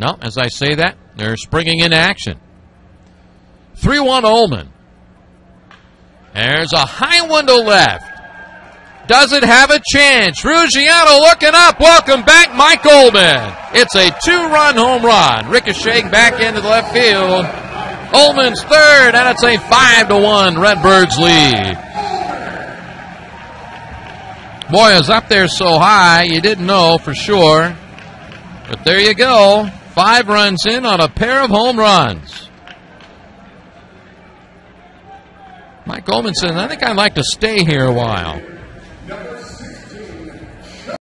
No, as I say that, they're springing into action. 3-1 Ohlman. There's a high one to left. Does it have a chance? Ruggiano looking up. Welcome back, Mike Ohlman. It's a 2-run home run. Ricocheting back into the left field. Ohlman's third, and it's a 5-1 Redbirds lead. Boy, it was up there so high, you didn't know for sure. But there you go. 5 runs in on a pair of home runs. Mike Ohlman said, I think I'd like to stay here a while.